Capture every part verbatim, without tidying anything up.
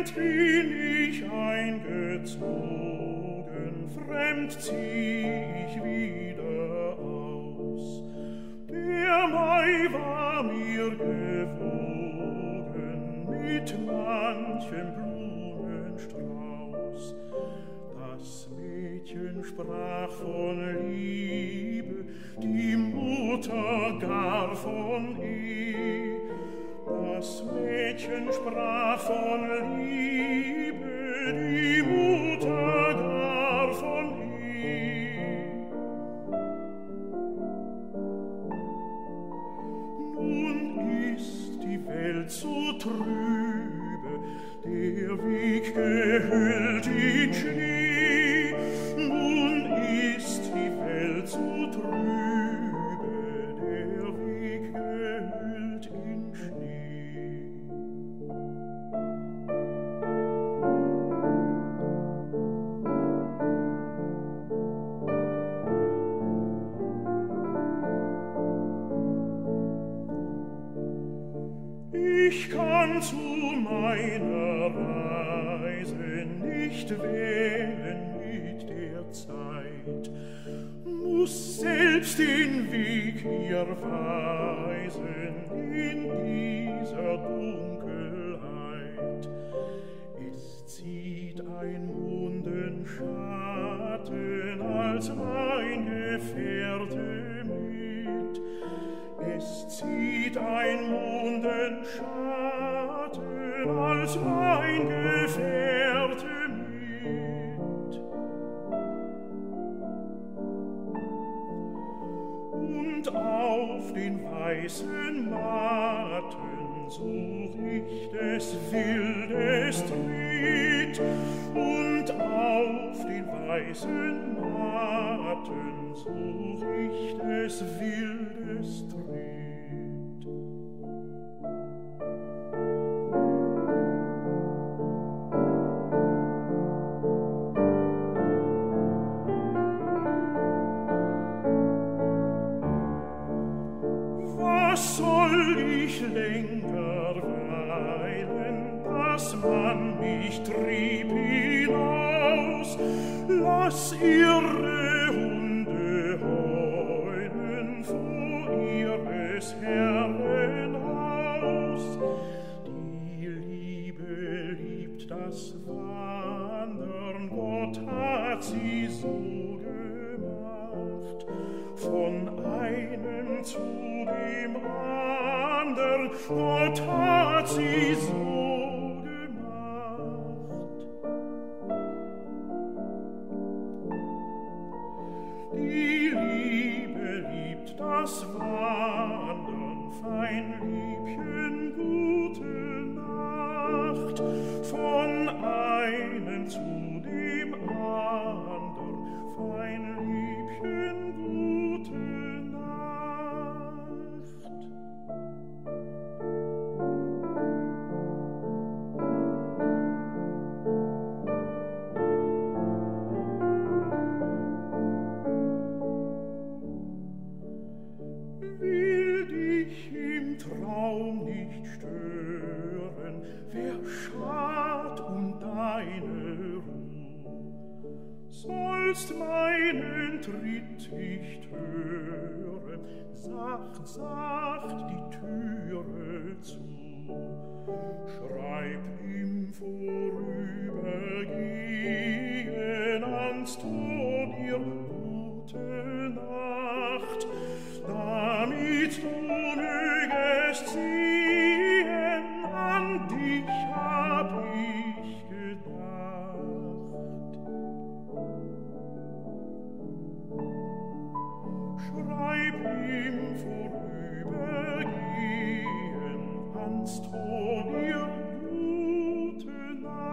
fremd bin ich eingezogen, fremd zieh ich wieder aus. Der Mai war mir gewogen mit manchem Blumenstrauß. Das Mädchen sprach von Liebe, die Mutter gar von Ehe. Das Mädchen sprach von Liebe, die Mutter gar von Ehe. Nun ist die Welt so trübe, der Weg gehüllt in Schnee. Nun ist die Welt so trübe, der Weg gehüllt in Schnee. Ich kann zu meiner Reise nicht wählen mit der Zeit, muss selbst den Weg hier weisen in dieser Dunkelheit. Es zieht ein Mondenschatten als mein Gefährte mit. Es zieht ein Mondenschatten als mein Gefährte mit. Und auf den weißen Matten, so riecht es wild, es tritt. Und auf den weißen Matten, so riecht es wild, es tritt. Was soll ich länger weilen, dass man mich trieb hinaus? Lass ihre Hunde heulen vor ihres Herren Haus. Die Liebe liebt das Wandern, Gott hat sie so gemacht. Von einem zu dem andern, Gott hat sie so gemacht. Die Liebe liebt das Wandern, fein Liebchen, gute Nacht. Von einem zu dem andern, fein Liebchen, gute Nacht. Will dich im Traum nicht stören, wer schad um deine Ruhe? Sollst meinen Tritt nicht hören, sacht, sacht die Türe zu. Schreib im Vorübergehen ans Tor dir gute Nacht, damit du mögest sehen, an dich hab ich gedacht. Schreib im Vorübergehen ans Tor dir gute Nacht.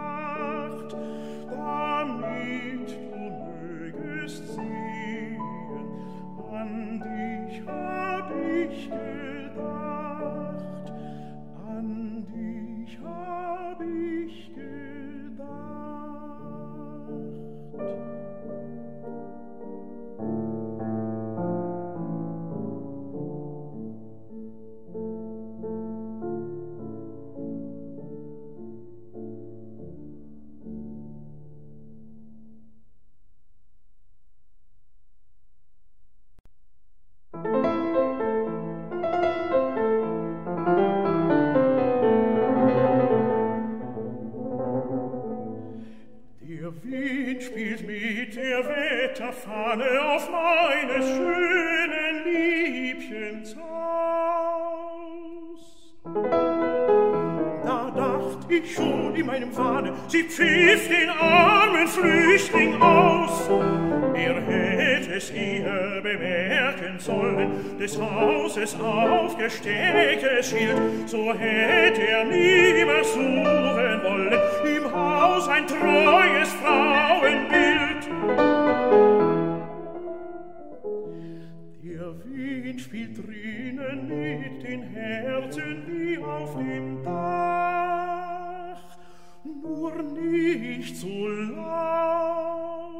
der Fahne auf meines schönen Liebchens Haus. Da dacht ich schon in meinem Wahne, sie pfiff den armen Flüchtling aus. Er hätte es eher bemerken sollen, des Hauses aufgestecktes Schild, so hätte er nimmer suchen wollen, im Haus ein treues Frauenbild. Der Wind spielt drinnen mit den Herzen wie auf dem Dach, nur nicht so laut.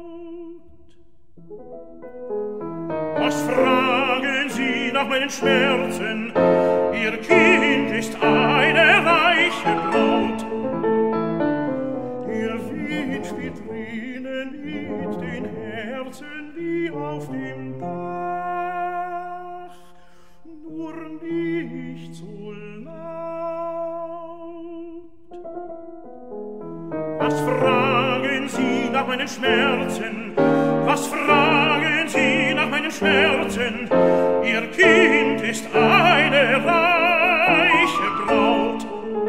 Was fragen Sie nach meinen Schmerzen? Ihr Kind ist eine reiche Braut. Der Wind spielt drinnen mit den Herzen wie auf dem Dach, nur nicht so laut. Was fragen Sie nach meinen Schmerzen? Was fragen Sie nach meinen Schmerzen? Ihr Kind ist eine reiche Braut.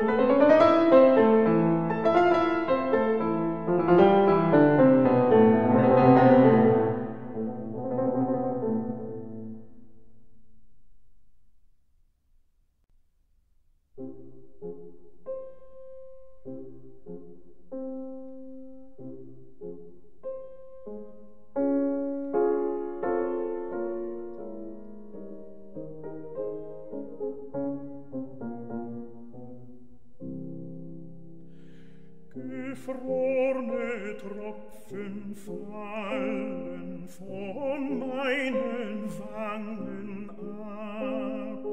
Gefrorne Tropfen fallen von meinen Wangen ab.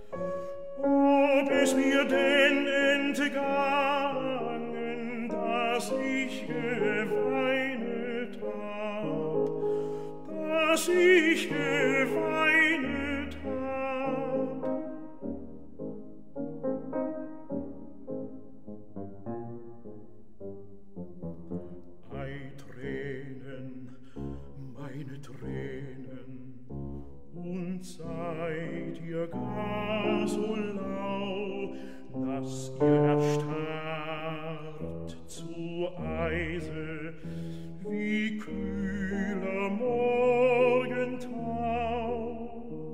Ob es mir denn entgangen, dass ich geweinet hab, dass ich geweinet hab. Ei, Tränen, meine Tränen, und seid ihr gar so lau, dass ihr erstarrt zu Eise wie kühler Morgentau.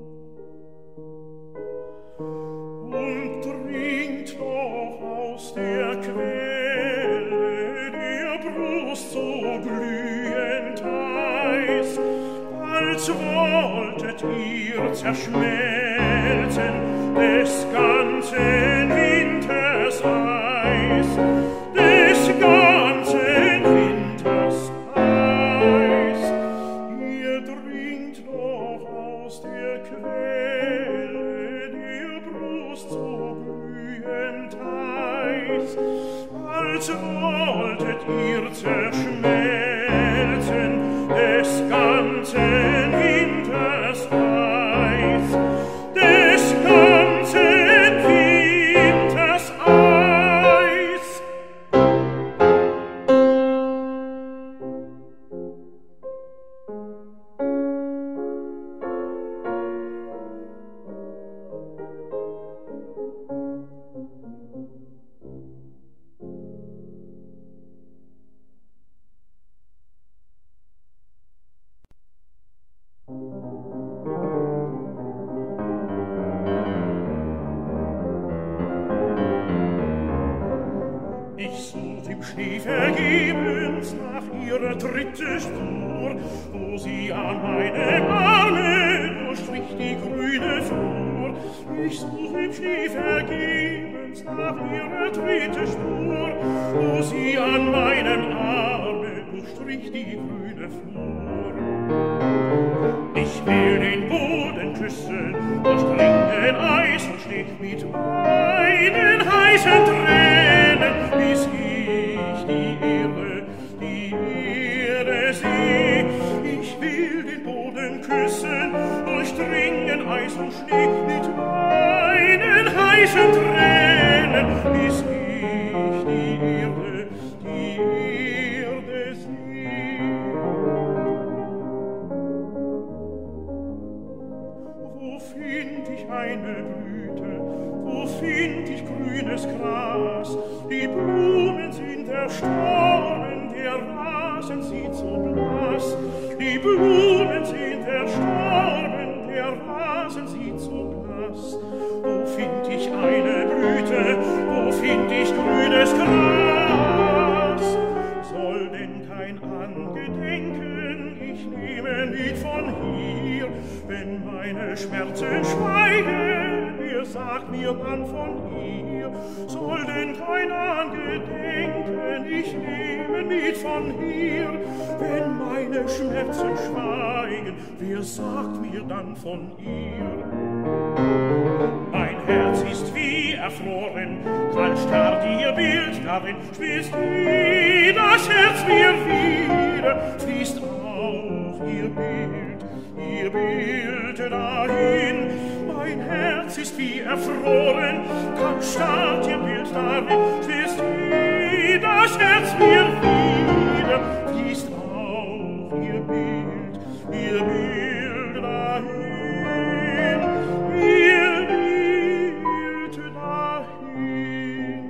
Und trinkt doch aus der Quelle der Brust so glühend heiß, als wolltet ihr zerschmelzen des ganzen Winters Eis, des ganzen Winters Eis. Ihr trinkt doch aus der Quelle der Brust so glühend heiß, als wolltet ihr zerschmelzen des ganzen Winters Eis, des ganzen Winters Eis. Ich sucht im Schnee vergebens nach ihrer dritten Spur, wo sie an meinem Arme durchstrich die grüne Flur. Ich such im Schnee vergebens nach ihrer dritten Spur, wo sie an meinem Arme durchstrich die grüne Flur. Ich will den Boden küssen, durchdringen Eis und Schnee mit meinen heißen Tränen, bis ich die Erde, die Erde seh. Ich will den Boden küssen, durchdringen Eis und Schnee mit meinen heißen Tränen, bis ich die Erde, die Erde seh. Die Blumen sind erstorben, der Rasen sieht so blass. Die Blumen sind erstorben, der Rasen sieht so blass. Wo find ich eine Blüte, wo find ich grünes Gras? Soll denn kein Angedenken ich nehme mit von hier, wenn meine Schmerzen schweigen, wer sagt mir dann von ihr? Soll denn kein Angedenken ich nehme mit von hier, wenn meine Schmerzen schweigen, wer sagt mir dann von ihr? Mein Herz ist wie erfroren, kalt starrt ihr Bild darin, fließt wie das Herz mir wieder, fließt auch ihr Bild, ihr Bild dahin. Mein Herz ist wie erfroren, kalt starrt ihr Bild darin, fließt wie das Herz mir wieder, fließt auch ihr Bild, ihr Bild dahin. Ihr Bild dahin.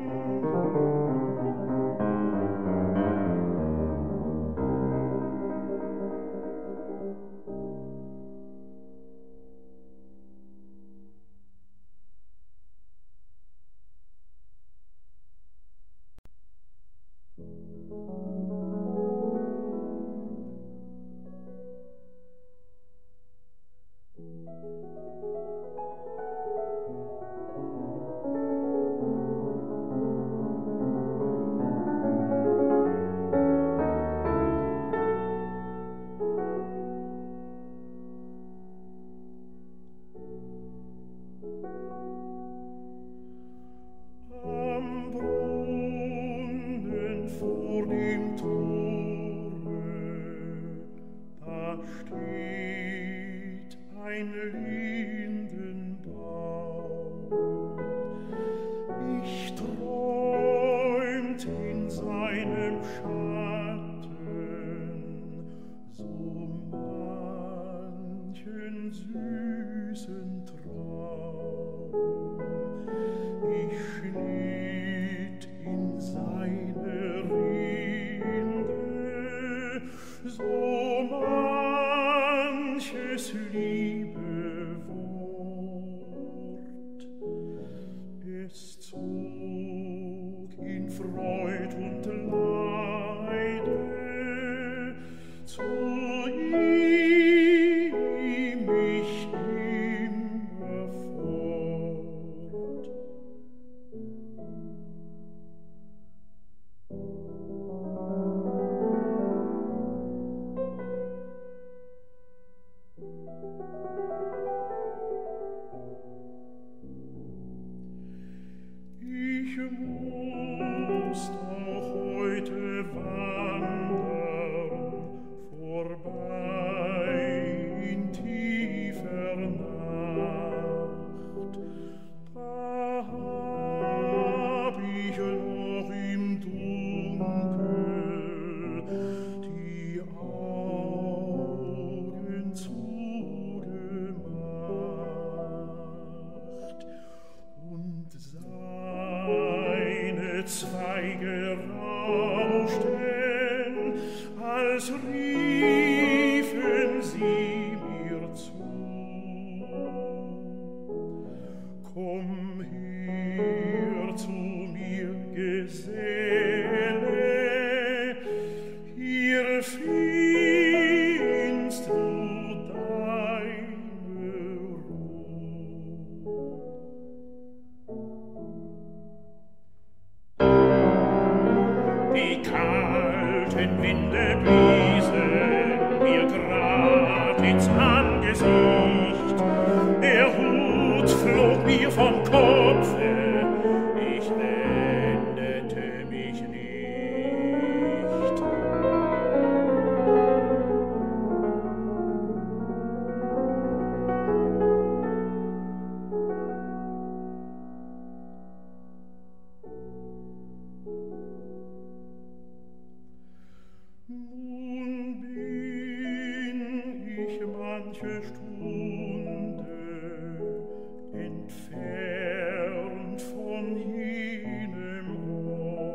Entfernt von jenem Ort,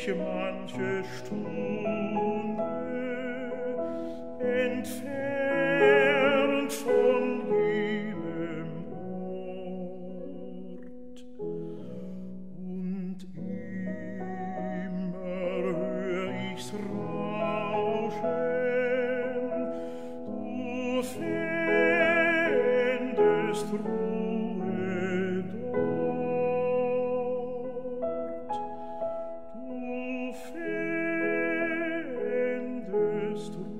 ich manche Stunde entfernt von jenem Ort, und immer hör ich's rauschen, du fändest Ruhe dort, du fändest Ruhe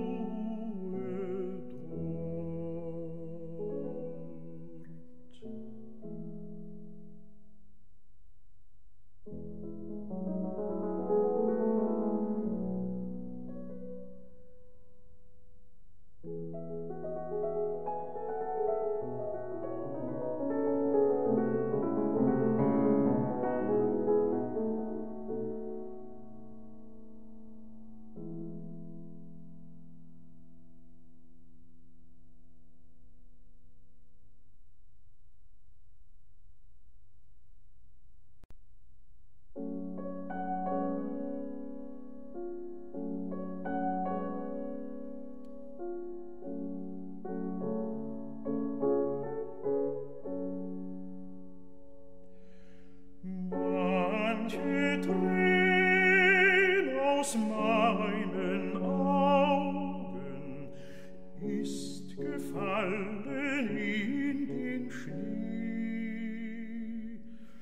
aus meinen Augen ist gefallen in den Schnee.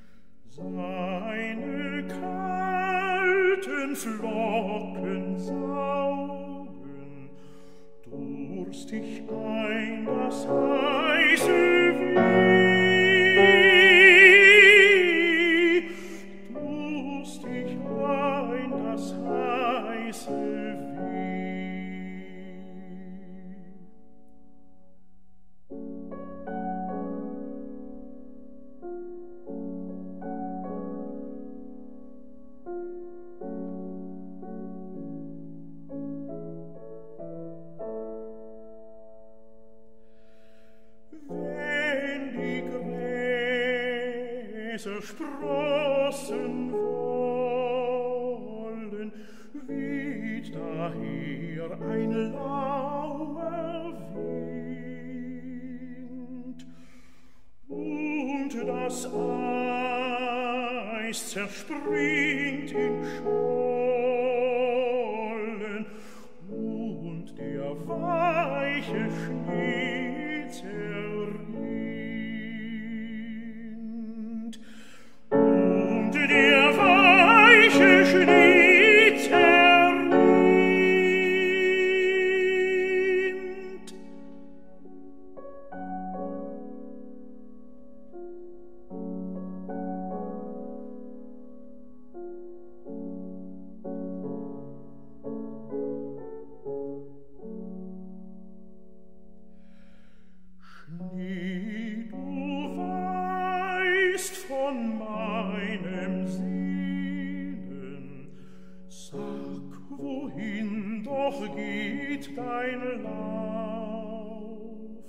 Seine kalten Flocken saugen durstig ein das heiße Weh, durstig ein das heiße Weh. Wenn die Gräser sprossen wollen, weht daher ein lauer Wind, und das Eis zerspringt in Schollen, und der weiche Schnee zerrinnt, und der weiche Schnee zerrinnt. Schnee, du weißt von meinem Sehnen, sag, wohin doch geht dein Lauf?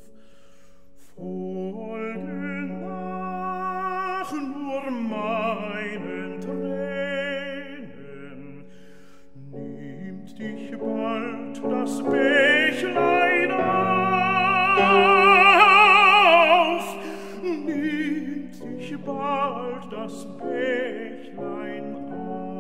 Folge nach nur meinen Tränen, nimmt dich bald das Bächlein auf, nimmt dich bald das Bächlein auf.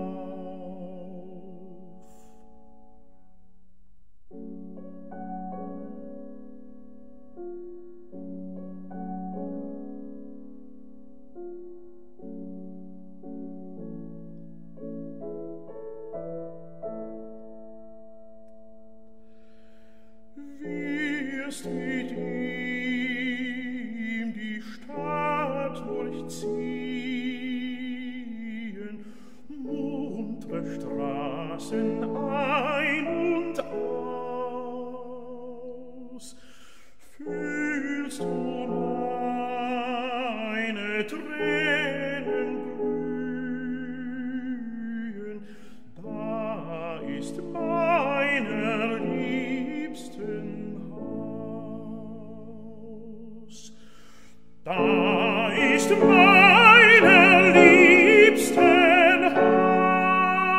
Wirst mit ihm die Stadt durchziehen, muntre Straßen ein und aus, fühlst du meine Tränen glühen, da ist meiner Liebsten Haus. Da ist meiner Liebsten Haus.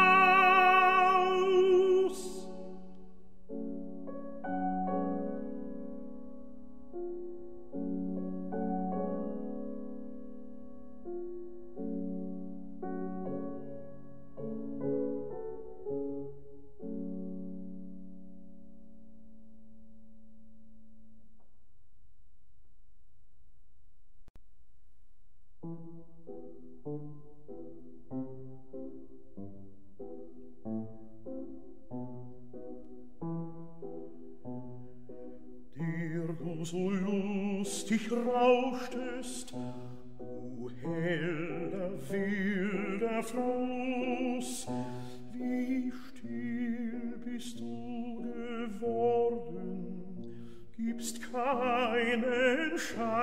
lustig rauschtest, o heller, wilder Fluss, wie still bist du geworden, gibst keinen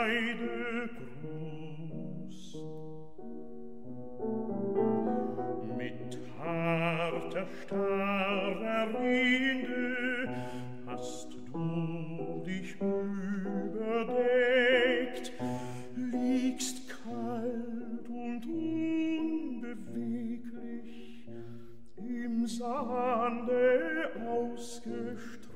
Scheidegruß. Mit harter, starrer Rinde hast du dich überdeckt, liegst kalt und unbeweglich im Sande ausgestreckt.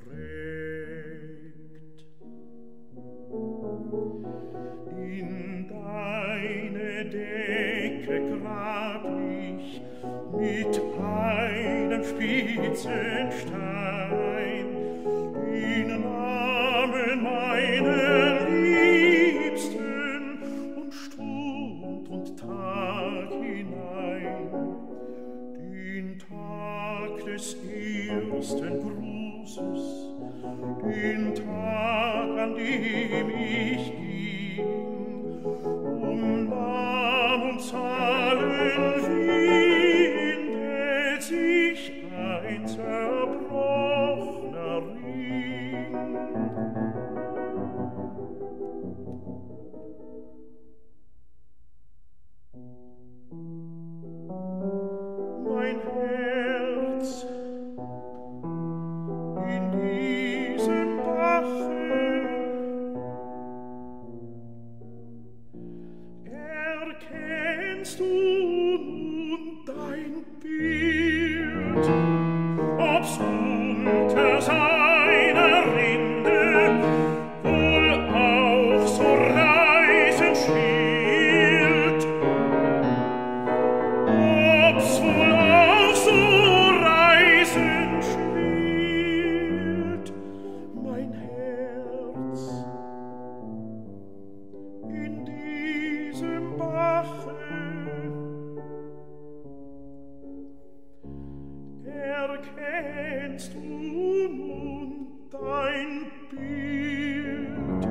In deine Decke grab ich mit einem spitzen Stein in Namen meiner Liebsten und Stund und Tag hinein, den Tag des ersten Grußes, den Tag, an dem ich ging, um Namen und Zahlen windet sich ein zerbrochener Ring. Mein Herz in diesem Bache erkennst du nun dein Bild, ob's unter seiner Rinde wohl auch so reisend schielt, ob's wohl auch so reisend spielt, mein Herz in diesem Bache erkennst du nun dein Bild,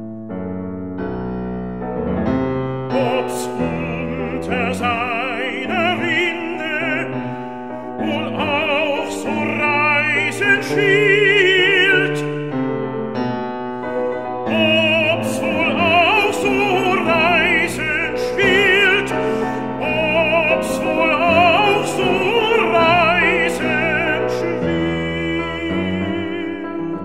ob's unter seiner Rinde wohl auch so reisend schielt, ob's wohl auch so reisend spielt, ob's wohl auch so reisend spielt.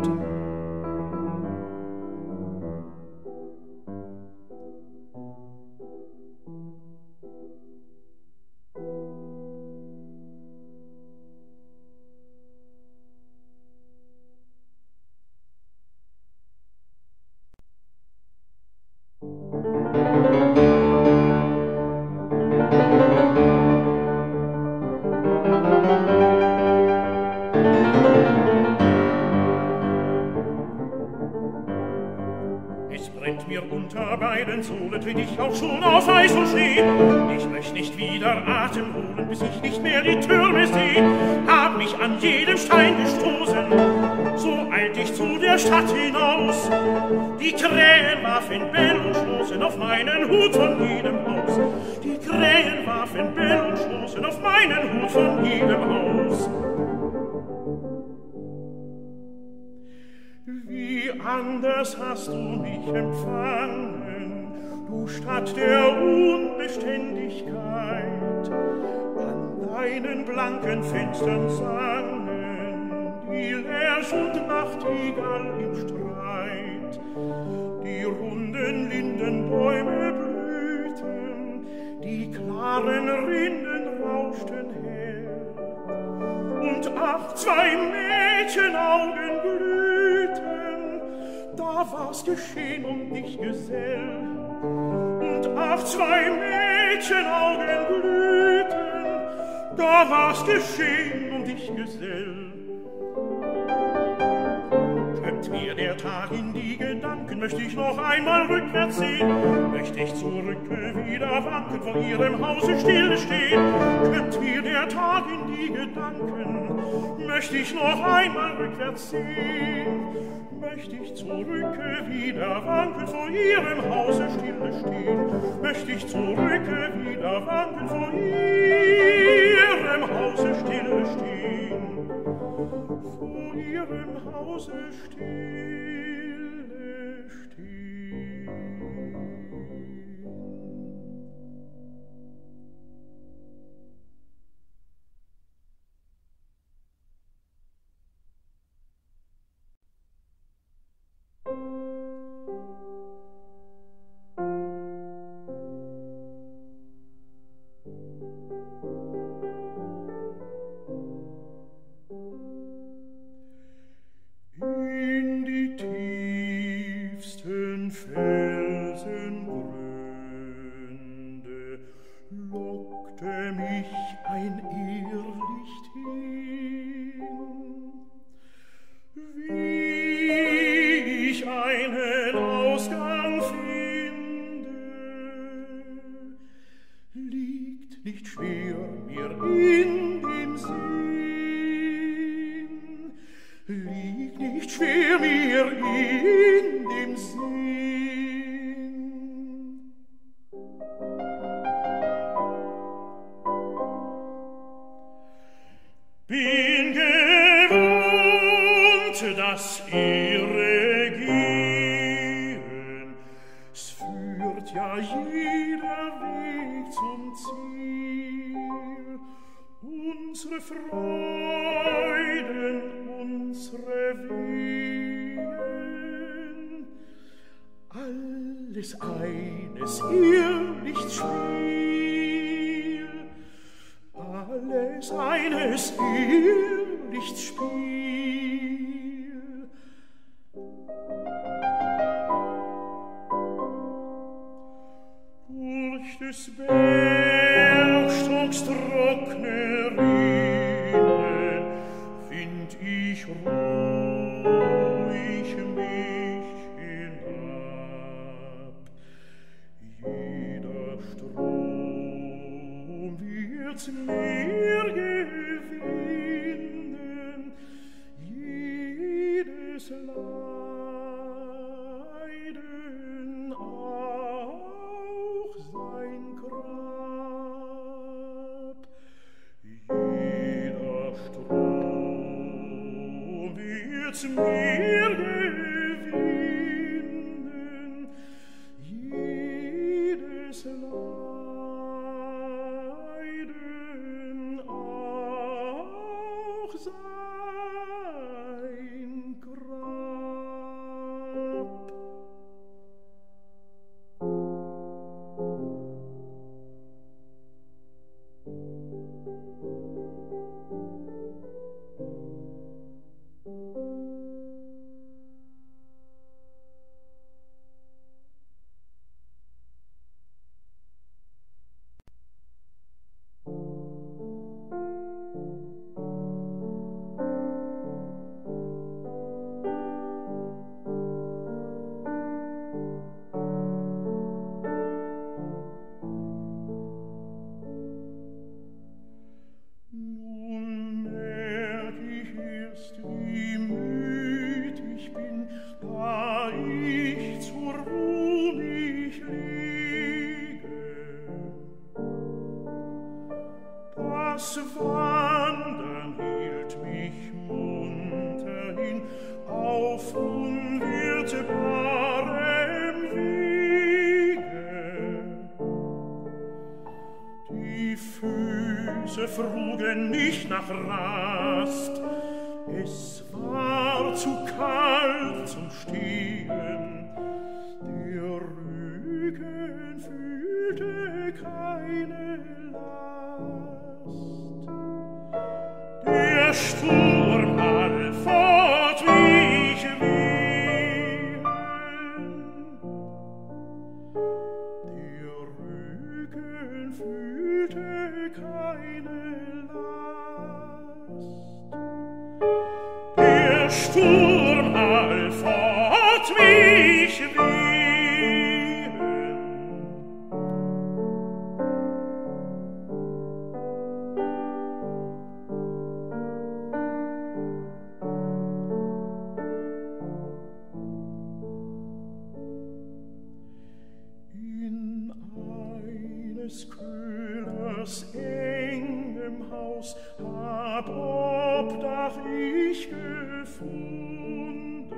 Es brennt mir unter beiden Sohlen, tritt ich auch schon auf Eis und Schnee. Ich möcht nicht wieder Atem holen, bis ich nicht mehr die Türme seh. Hab mich an jedem Stein gestoßen, so eilt ich zu der Stadt hinaus. Die Krähen warfen Bell und schlossen auf meinen Hut von jedem Haus. Die Krähen warfen Bell und schlossen auf meinen Hut von jedem Haus. Wie anders hast du mich empfangen, du Stadt der Unbeständigkeit. An deinen blanken Fenstern sangen die Lärsch und Nachtigall im Streit. Die runden Lindenbäume blühten, die klaren Rinnen rauschten her. Und ach, zwei Mädchenaugen glühten, da war's geschehen um dich, Gesell. Und ach, zwei Mädchenaugen glühten, da war's geschehen um dich, Gesell. Kömmt mir der Tag in die Gedanken, möcht ich noch einmal rückwärts sehen, möcht ich zurück wieder wanken, vor ihrem Hause stille stehen. Kömmt mir der Tag in die Gedanken, möcht ich noch einmal rückwärts sehen, möcht ich zurücke wieder wankeln, vor ihrem Hause stille stehen, möcht ich zurücke wieder wankeln, vor ihrem Hause stille stehen, vor ihrem Hause stille stehen. In die tiefsten Felsengründe lockte mich ein Irrlicht hin, wie ich einen Ausgang finde, liegt nicht schwer mir in dem Sinn, liegt nicht schwer mir in dem Sinn. Bin gewohnt, dass ihre gehen, es führt ja jeder Weg zum Ziel, unsere Freuden, unsere Wehen, alles eines Irrlichtspiel, alles eines Irrlichtspiel. Durch des Bergstocks trockne Rinnen find ich ruhig mich hinab. Jeder Strom wird's mehr gewinnen, jedes Leiden auch sein Grab. Jeder Strom wird's mehr gewinnen, jedes Leiden auch sein Grab. Nun merk ich erst, wie müd ich bin, da ich zur Ruh mich lege. Das Wandern hielt mich munter hin auf unwirtbarem Wege. Die Füße frugen nicht nach Rast, es war zu kalt zum Stehen, der Rücken fühlte keine Last. Der Sturm all fort wie ich wehen, der Rücken fühlte keine Last. Der Sturm all fort wie ich wehen. des Köhlers engem Haus hab Obdach ich gefunden.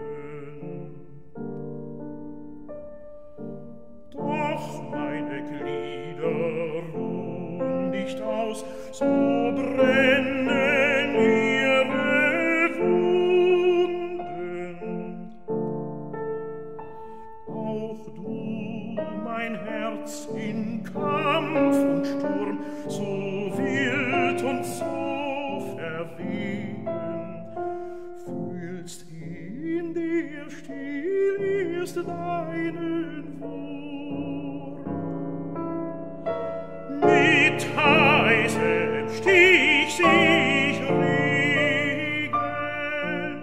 Doch meine Glieder ruhen nicht aus, so brennen ihre Wunden. Auch du, mein Herz in Kampf und Sturm, so wild und so verwegen, fühlst in dir still erst deinen Wurm. Mit heißem Stich sich regen,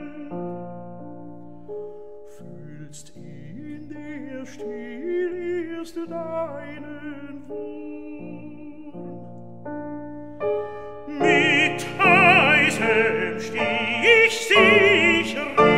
fühlst in dir still erst deinen Wurm. Mit heißem Stich sich regen,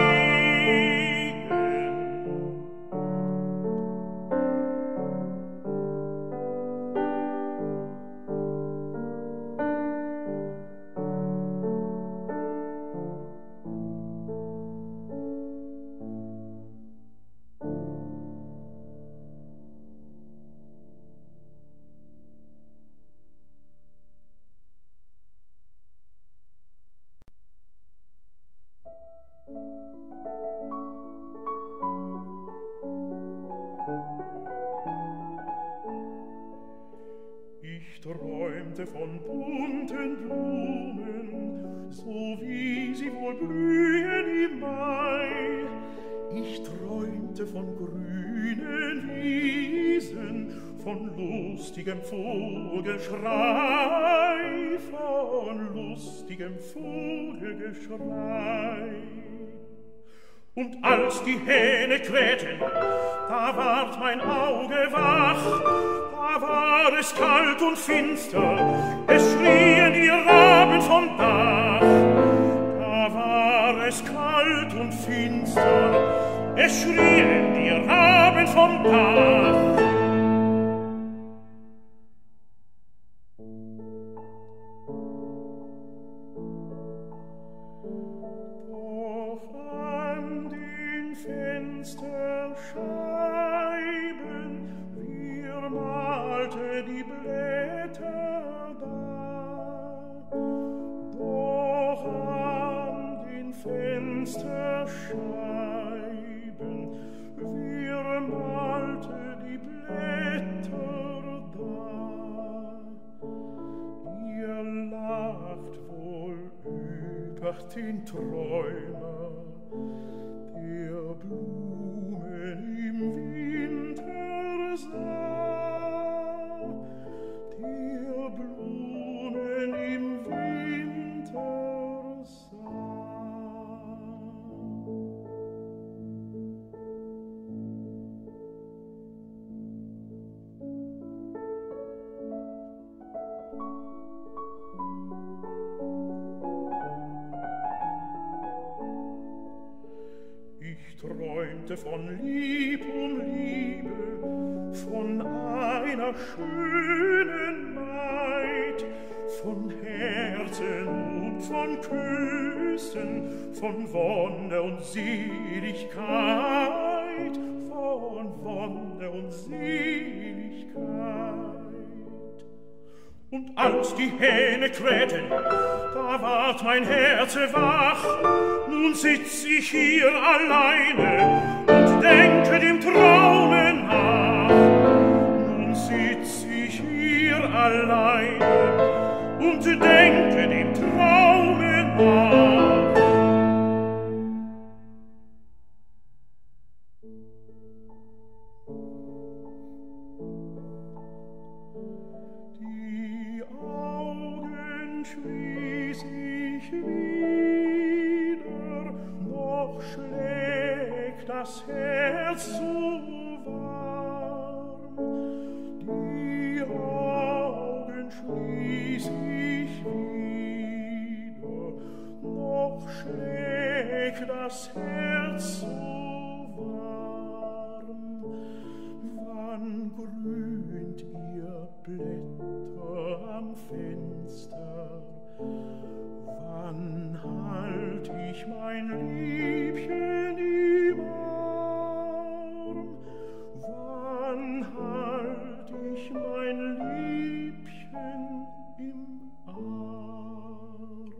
ich träumte von bunten Blumen, so wie sie wohl blühen im Mai. Ich träumte von grünen Wiesen, von lustigem Vogelschrei, von lustigem Vogelgeschrei. Und als die Hähne krähten, da ward mein Auge wach, da war es kalt und finster, es schrien die Raben vom Dach. Da war es kalt und finster, es schrien die Raben vom Dach. Doch an den Fensterscheiben wir malte die Blätter da. Doch an den Fensterscheiben wir malte die Blätter da. Ihr lacht wohl über den Träumer, der Blumen im Winter sah, der Blumen im Winter sah. Ich träumte von Lieb um Liebe, von einer schönen Maid, von Herzen und von Küssen, von Wonne und Seligkeit, von Wonne und Seligkeit. Und als die Hähne krähten, da ward mein Herze wach. Nun sitz ich hier alleine und denke dem Traume nach. Nun sitz ich hier alleine und denke dem Traume nach. Die Augen schließ ich wieder, noch schlägt das Herz so warm. Die Augen schließ ich wieder, noch schlägt das Herz so warm. Wann grünt ihr Blätter am Fenster. Wann halt ich mein Liebchen im Arm? Wann halt ich mein Liebchen im Arm?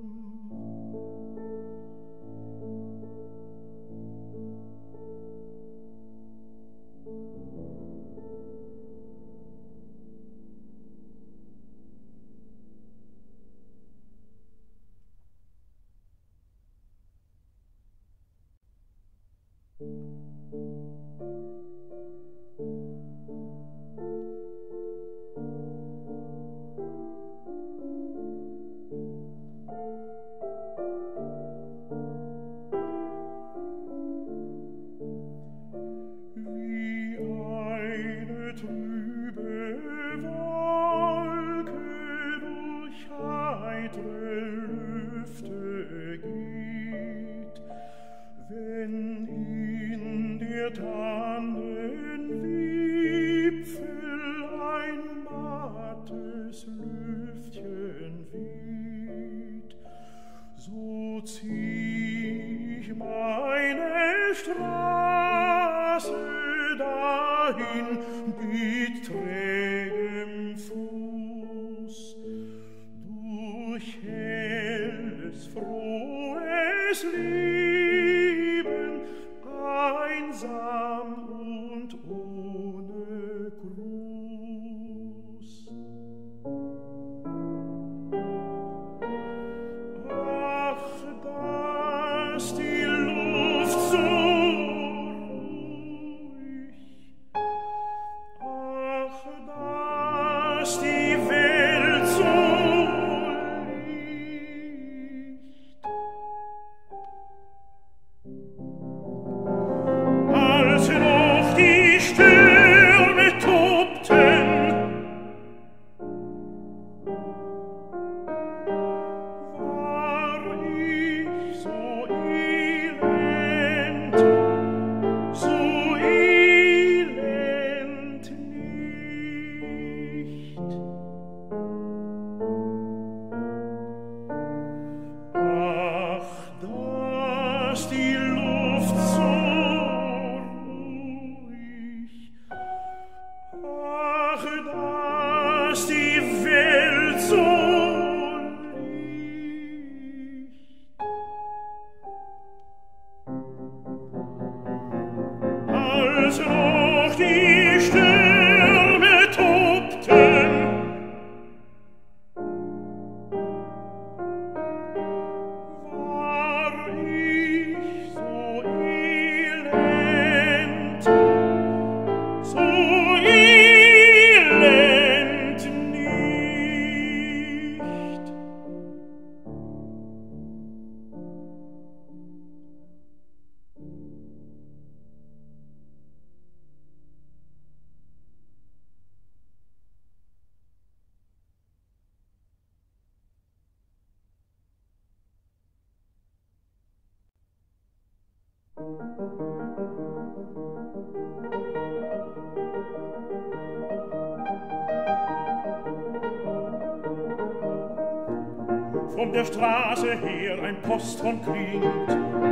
Von der Straße her ein Posthorn klingt.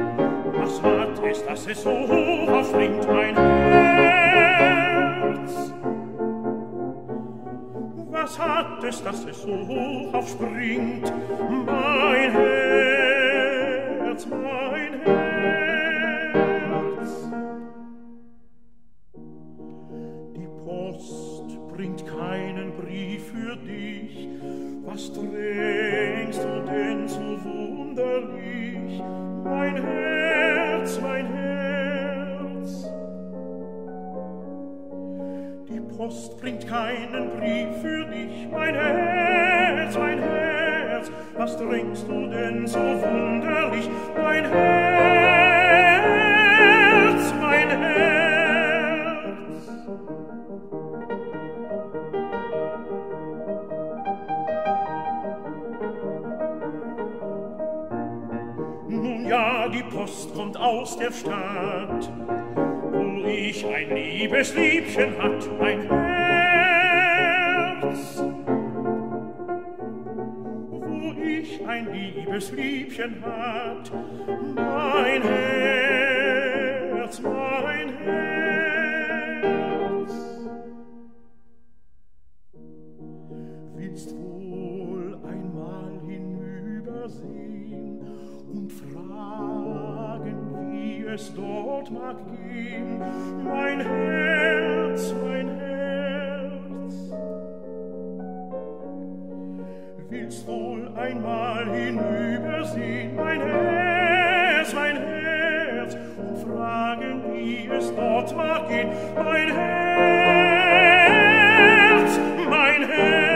Was hat es, dass es so hoch aufspringt, mein Herz? Was hat es, dass es so hoch aufspringt, mein Herz, mein Herz? Die Post bringt keinen Brief für dich. Was drängst du denn so wunderlich, mein Herz, mein Herz? Die Post bringt keinen Brief für dich, mein Herz, mein Herz. Was drängst du denn so wunderlich, mein Herz, mein Herz? Ja, die Post kommt aus der Stadt, wo ich ein liebes Liebchen hat, mein Herz. ein liebes Liebchen hat. Mein Herz, mein Herz. Willst wohl einmal hinübersehen und fragen, wie es dort mag gehen? Mein Herz, mein Herz. Willst wohl einmal hinübersehen, mein Herz, mein Herz, und fragen, wie es dort mag gehen? Mein Herz, mein Herz.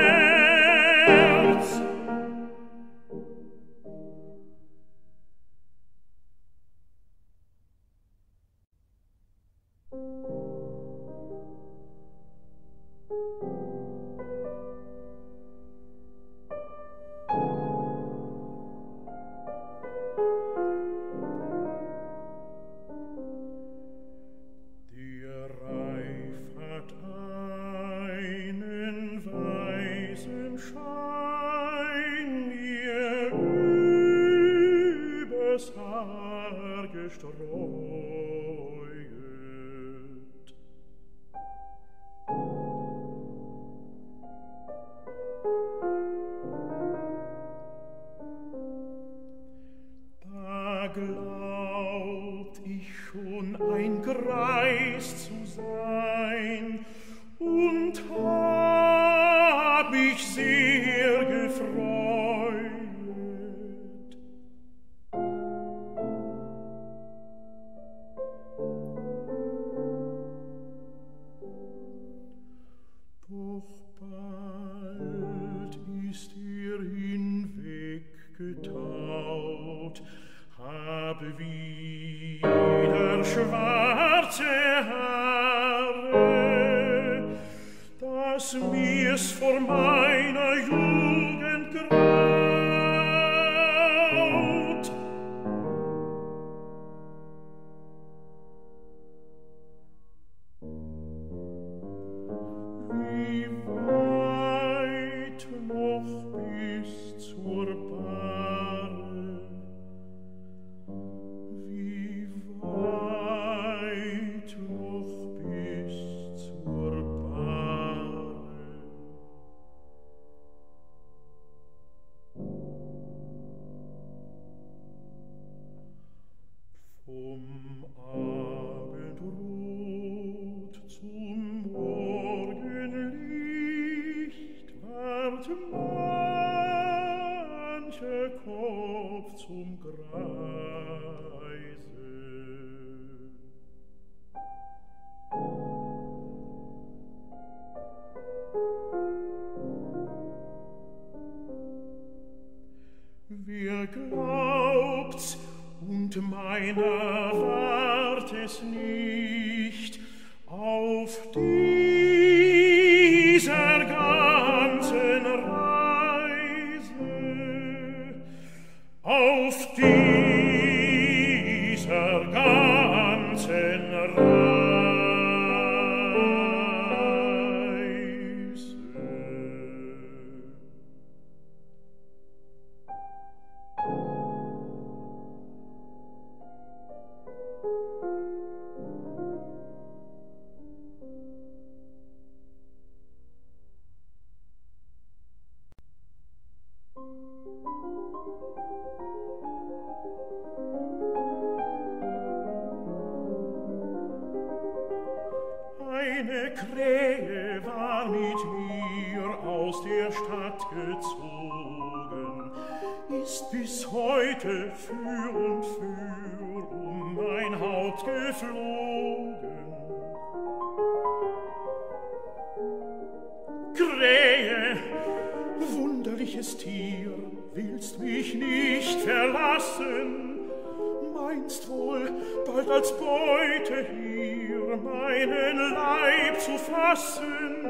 Wer glaubt's und meiner wart es nicht auf dieser ganzen Reise, auf dieser ganzen Reise. Eine Krähe war mit mir aus der Stadt gezogen, ist bis heute für und für um mein Haupt geflogen. Krähe, wunderliches Tier, willst mich nicht verlassen? Meinst wohl, bald als Beute hier meinen Leib zu fassen?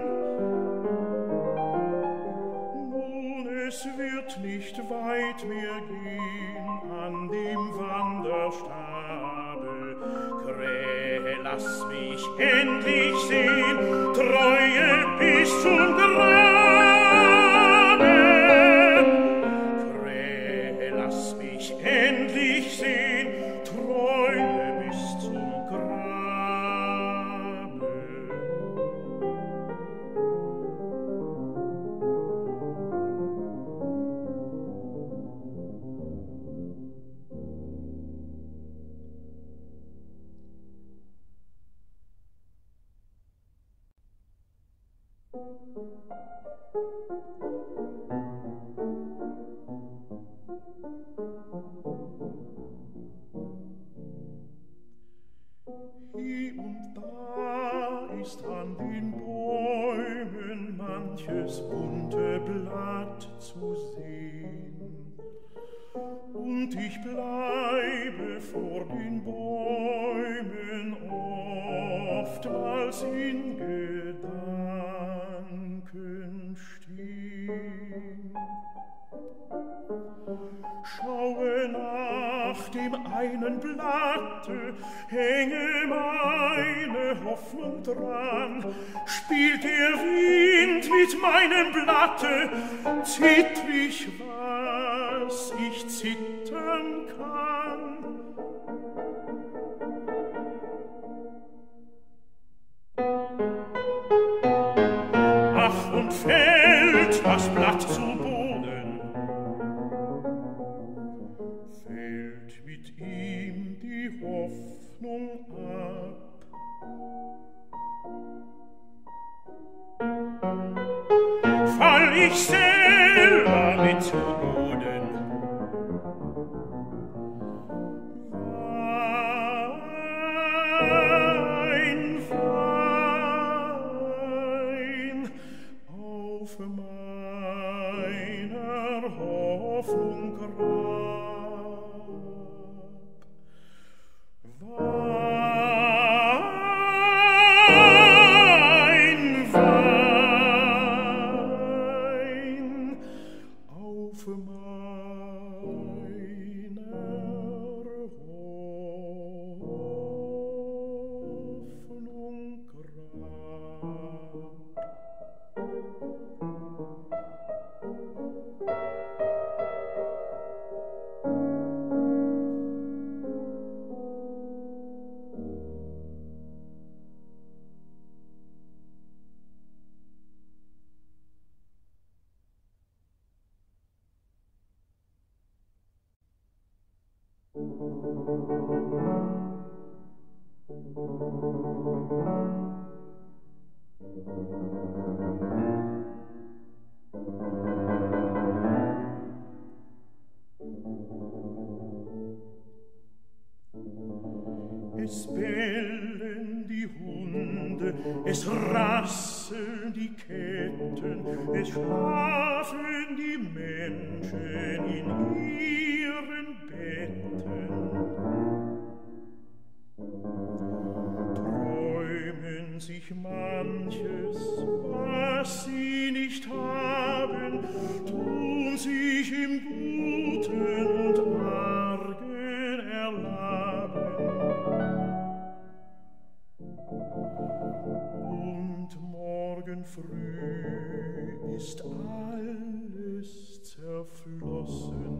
Nun, es wird nicht weit mehr gehen an dem Wanderstabe. Krähe, lass mich endlich sehen, Treue bis zum Grabe. Krähe, Hier und da ist an den Bäumen manches bunte Blatt zu sehen. Und ich bleibe vor den Bäumen oftmals in Gedanken stehen. Schaue nach dem einen Blatte, hänge meine Hoffnung dran. Spielt der Wind mit meinem Blatte, zittrig, was ich zittern kann. Ach, und fällt das Blatt zu Boden, fällt mit ihm die Hoffnung ab. Fall ich selber mit zu Boden, Wein, Wein auf meiner Hoffnung Grab. Wein, Wein auf meiner Hoffnung Grab. Es bellen die Hunde, es rasseln die Ketten, es schlafen die Menschen in ihren Betten. Träumen sich manches, was sie nicht haben, tun sich im Guten und Argen erlaben. Und morgen früh ist alles zerflossen.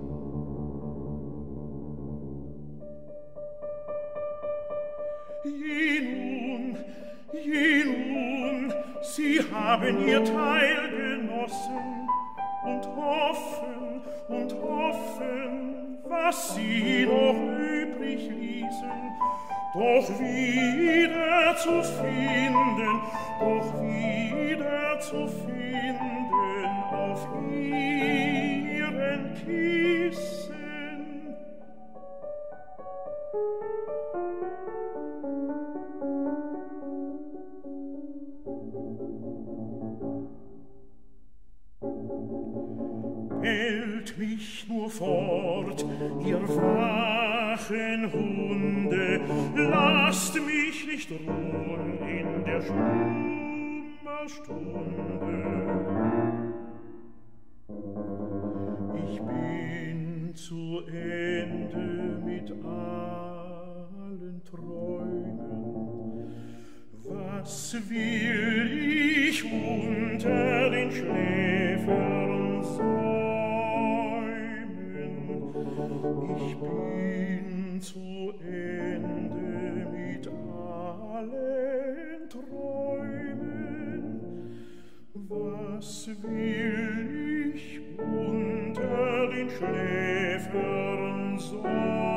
Je nun, je nun, sie haben ihr Teil genossen und hoffen und hoffen, was sie noch übrig ließen, doch wieder zu finden, doch wieder zu finden auf ihren Kissen. Hält mich nur fort, ihr wachen Hunde, lasst mich nicht ruhen in der Schlummerstunde. Ich bin zu Ende mit allen Träumen. Was will ich unter den Schläfern säumen? Ich bin zu Ende mit allen Träumen. Was will ich unter den Schläfern säumen?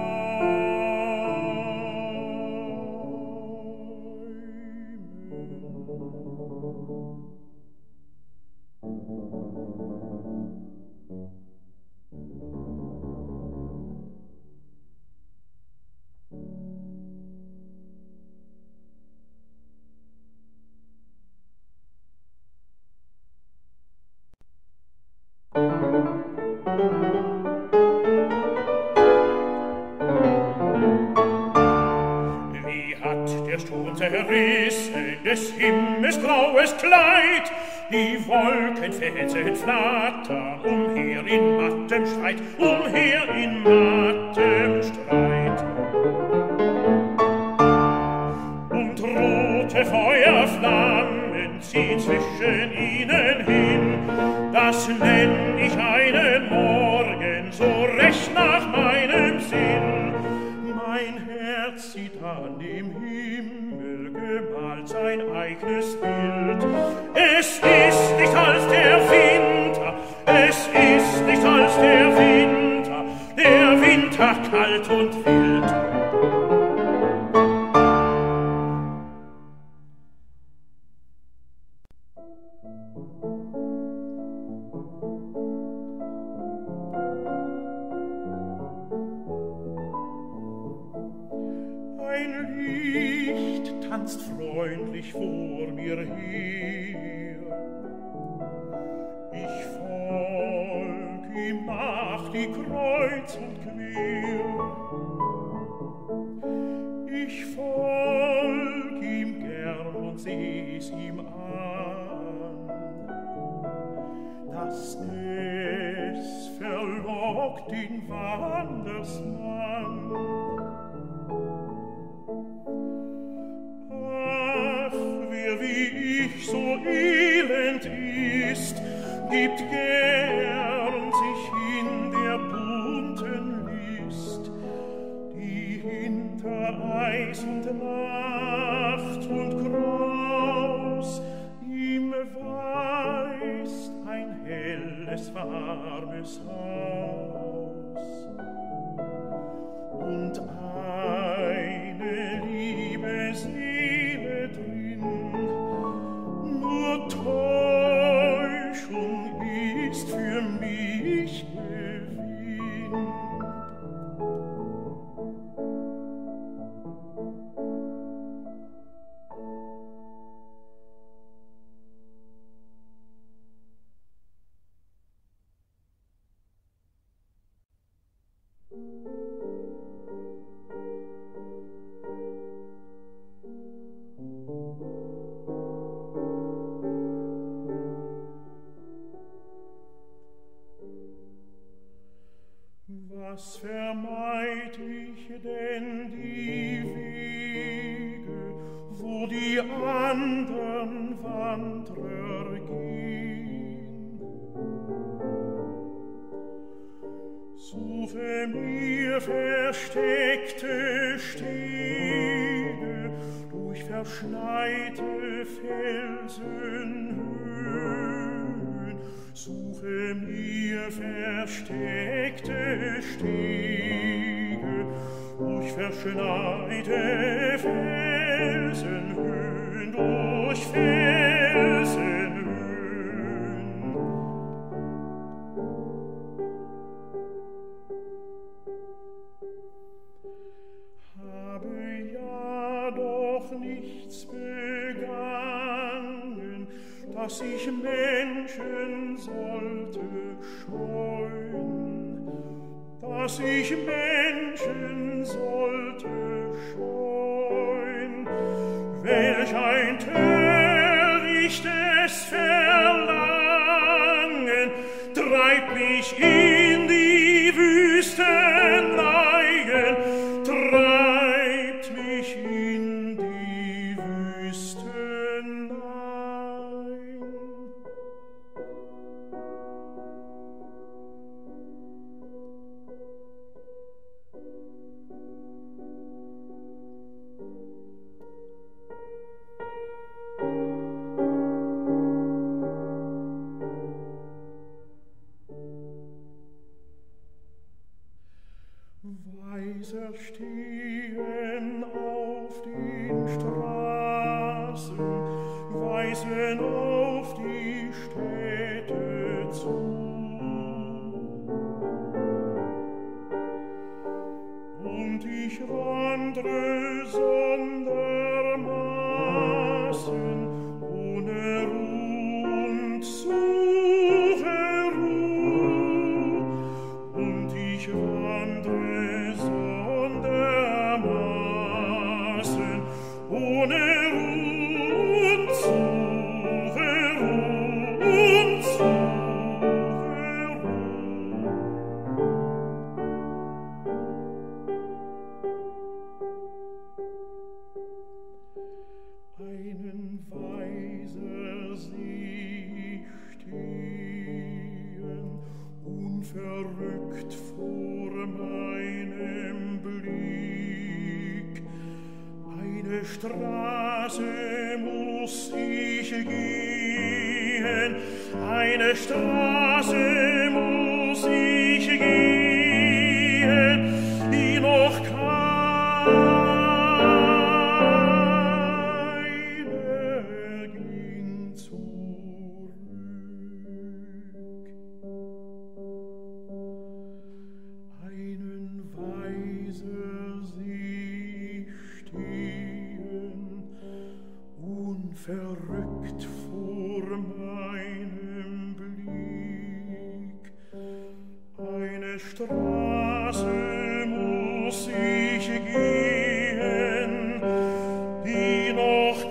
Wie hat der Sturm zerrissen des Himmels graues Kleid, die Wolkenfelsen flattern umher in mattem Streit, umher in mattem Streit. Und rote Feuerflammen ziehen zwischen ihnen hin, das nenn ich einen Morgen so recht nach meinem Sinn. Mein Herz sieht an dem Himmel gemalt sein eigenes Bild. Es ist nicht als der Winter, es ist nicht als der Winter, der Winter kalt und wild. Ein Licht tanzt freundlich vor mir her. Ich folg ihm nach die Kreuz und quer. Ich folg ihm gern und seh's ihm an, dass es verlockt den Wandersmann. Wie ich so elend ist, gibt gern sich in der bunten List, die hinter Eis und Nacht und Graus ihm weist ein helles, warmes Haus. Und eine liebe Seele drin, nur Täuschung ist für mich Gewinn. Was vermeid ich denn die Wege, wo die andern Wanderer gehen? Suche mir versteckte Stege durch verschneite Felsenhöhen, suche mir versteckte Stege durch verschneite Felsenhöhen, durch Felsenhöhen. Habe ja doch nichts begangen, dass ich Menschen sollte scheuen, dass ich Menschen sollte scheuen. Welch ein törichtes Verlangen treibt mich in die Wüstenreihen, treibt mich in die Wüstenreihen. Weiser stehen auf den Straßen, weisen auf die Städte zu. Und ich wandre sondermaßen ohne Ruhe und suche Ruhe, verrückt vor meinem Blick. Eine Straße muss ich gehen, eine Straße muss ich gehen, die noch keine ging zurück. Einen Weiser seh ich stehen, unverrückt vor meinem Blick. Eine Straße muss ich gehen, die noch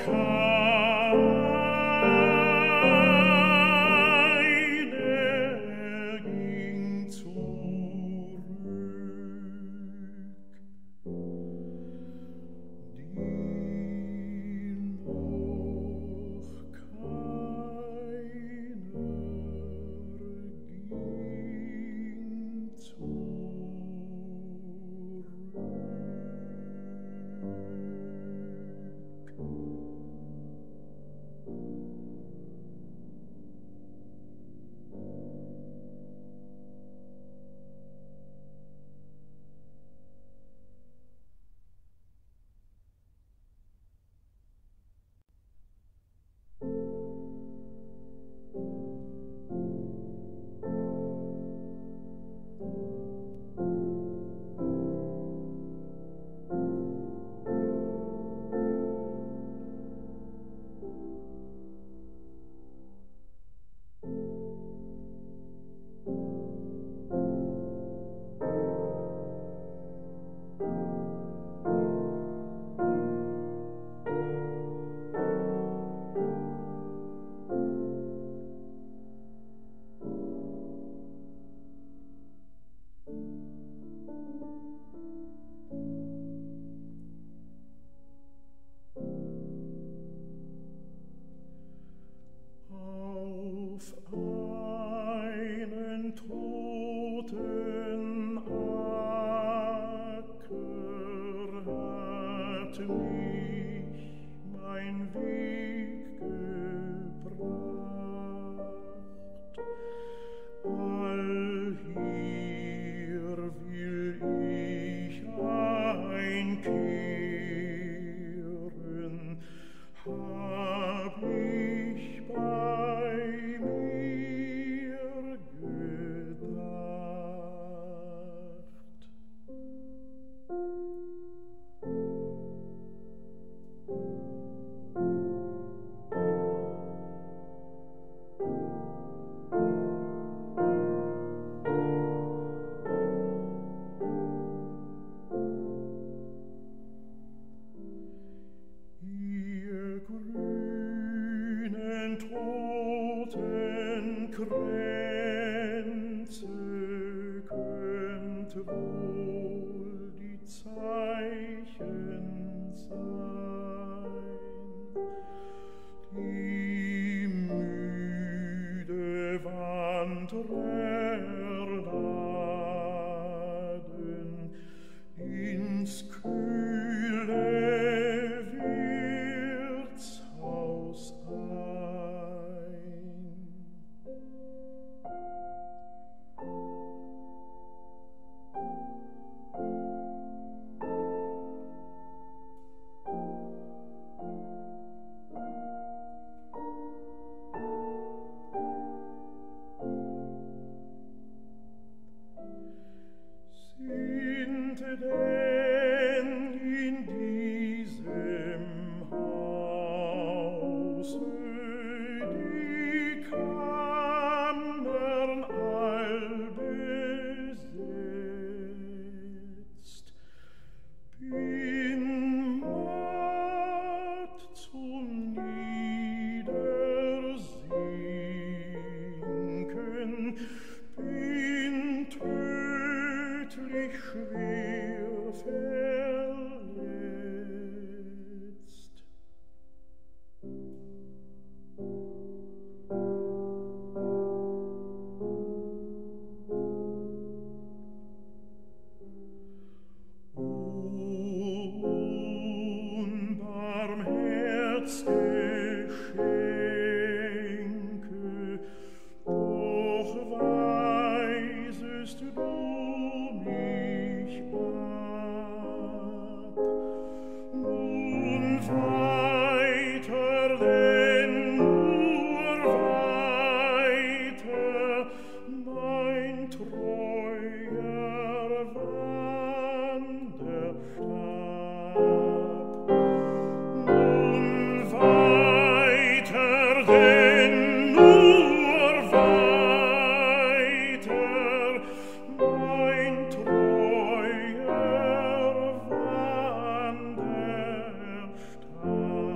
keine ging zurück. Die noch keiner ging zurück. Auf einen toten Acker hat mich mein Weg gebracht. Allhier will ich einkehren, hab ich bei mir gedacht. Ihr grünen toten Kränze könnt wohl die Zeichen sein, die müde Wanderer laden ins kühle Wirtshaus ein. Sind denn in diesem Hause die Kammern all besetzt? Bin matt zum Niedersinken, bin tödlich schwer verletzt. mein treuer Wanderstab. Nun weiter, denn nur weiter, mein treuer Wanderstab.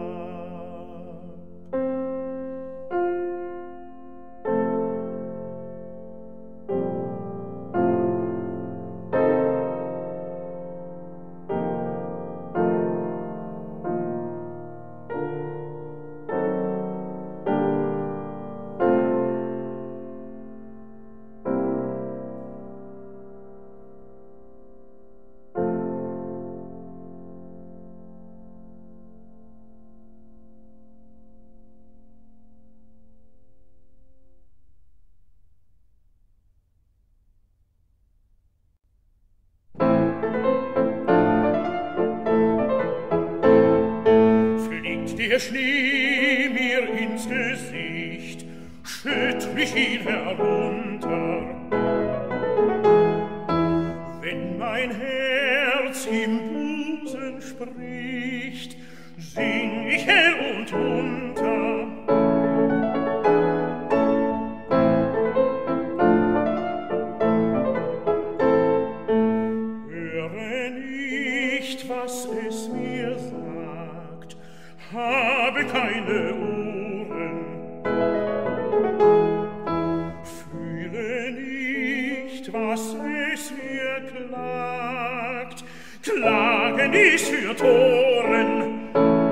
Der Schnee mir ins Gesicht, schütt mich ihn herunter. Wenn mein Herz im Busen spricht, sing ich hell und munter. Höre nicht, was es mir sagt, habe keine Ohren, fühle nicht, was es mir klagt, Klagen ist für Toren.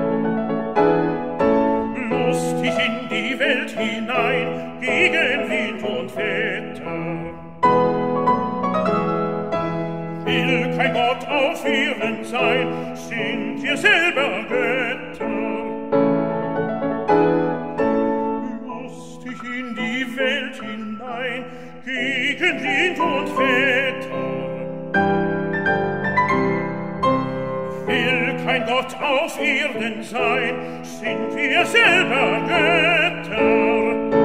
Lustig in die Welt hinein, gegen Wind und Wetter, will kein Gott auf Erden sein, sind wir selber Götter. Lustig in die Welt hinein, gegen Wind und Wetter, will kein Gott auf Erden sein, sind wir selber Götter.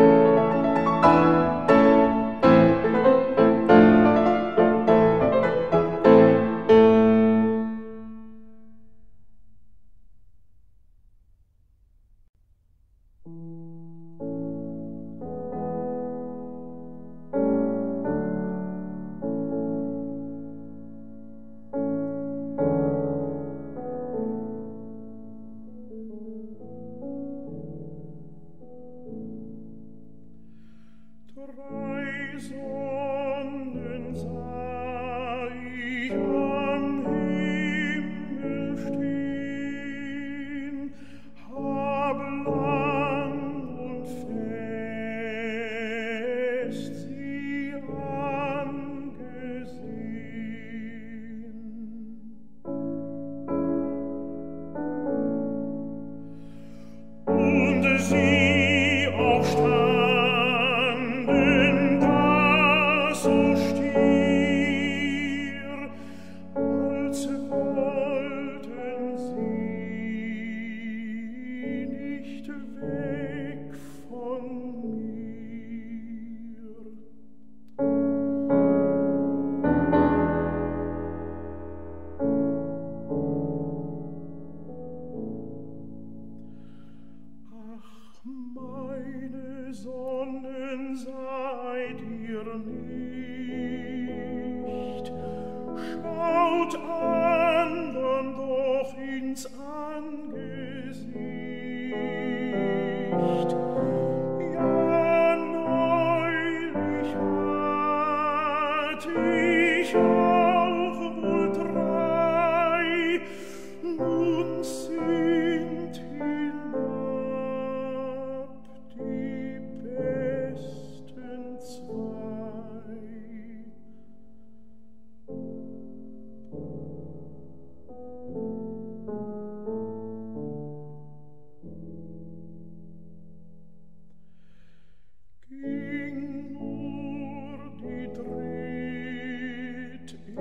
Drei Sonnen sah ich am Himmel stehen, hab lang und fest sie angesehen. Und sie auch standen da so stier, als wollten sie nicht weg von mir. Ach, meine Sonnen, seid ihr nicht, schaut andern doch ins Angesicht. Ja, neulich hatt ich auch wohl drei, nun sind hinab die besten zwei. Ging nur die dritt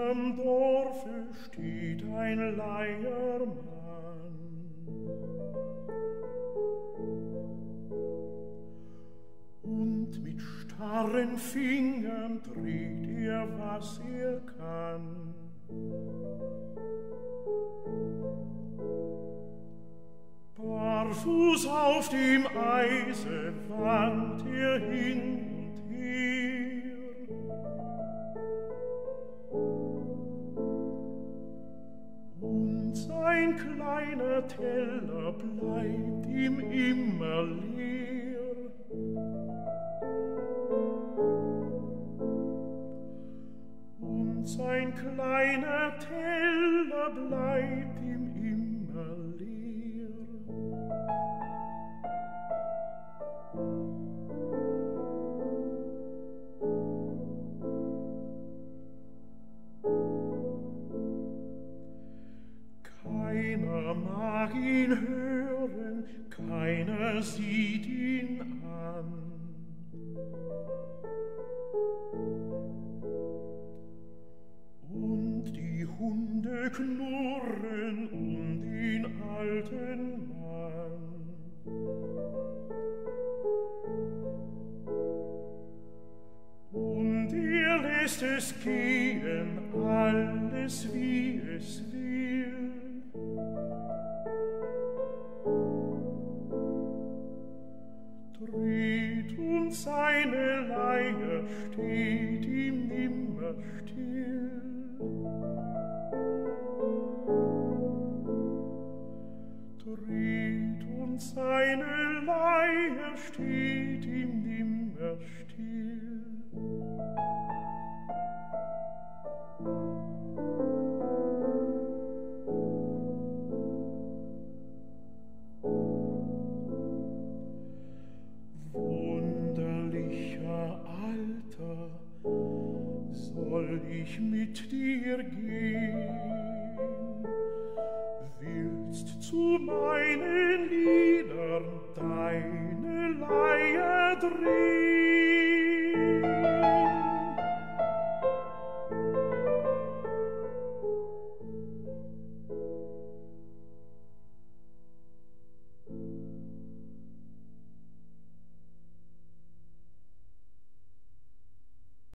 unserem Dorfe steht ein Leiermann. Und mit starren Fingern dreht er, was er kann. Barfuß auf dem Eise wankt er hin und her. Und sein kleiner Teller bleibt ihm immer leer. Und sein kleiner Teller bleibt ihm immer leer. Keiner mag ihn hören, keiner sieht ihn an. Und die Hunde knurren um den alten Mann. Und er lässt es gehen, alles wie es will. Dreht und seine Leier steht ihm nimmer still. Dreht und seine Leier steht ihm nimmer still. Wunderlicher Alter, soll ich mit dir gehen? Willst zu meinen Liedern deine Leier drehen?